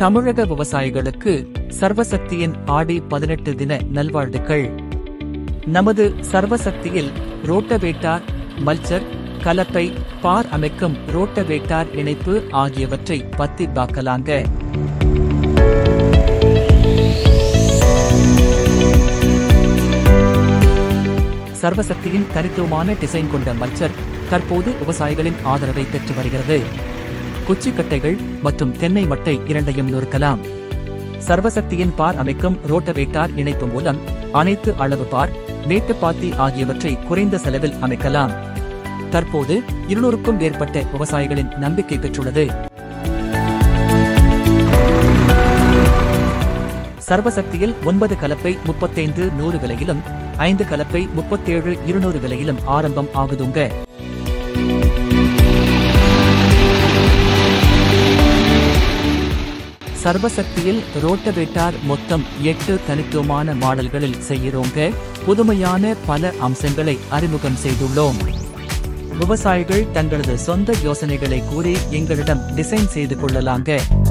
தமிழக விவசாயிகளுக்கு சர்வசக்தியின் ஆடி 18 தின நல்வாழ்த்துக்கள். நமது சர்வசக்தியில் ரோட்டவேட்டார், மல்ச்சர், கலப்பை, பார் அமைக்கும் ரோட்டவேட்டார் இணைப்பு ஆகியவற்றை பத்தி பார்க்கலாங்க. சர்வசக்தியின் தனித்துவமான டிசைன் கொண்ட மல்ச்சர் தற்போது விவசாயிகளின் ஆதரவை பெற்று வருகிறது. குச்சிக்கட்டைகள் மற்றும் தென்னை மட்டை இரண்டையும் நொறுக்கலாம். சர்வசக்தியின் பார் அமைக்கும் ரோட்டவேட்டார் இணைப்பு மூலம் அனைத்து அளவு பார், மேட்டுப்பாத்தி ஆகியவற்றை குறைந்த செலவில் அமைக்கலாம். தற்போது 200க்கும் மேற்பட்ட விவசாயிகளின் நம்பிக்கை பெற்றுள்ளது. சர்வசக்தியில் 9 கலப்பை 35,100 விலையிலும், 5 கலப்பை 37,200 விலையிலும் ஆரம்பம் ஆகுதுங்க. சர்வசக்தியில் ரோட்டவேட்டார் மொத்தம் 8 தனித்துவமான மாடல்களில் செய்கிறோங்க. புதுமையான பல அம்சங்களை அறிமுகம் செய்துள்ளோம். விவசாயிகள் தங்களது சொந்த யோசனைகளை கூறி எங்களிடம் டிசைன் செய்து கொள்ளலாங்க.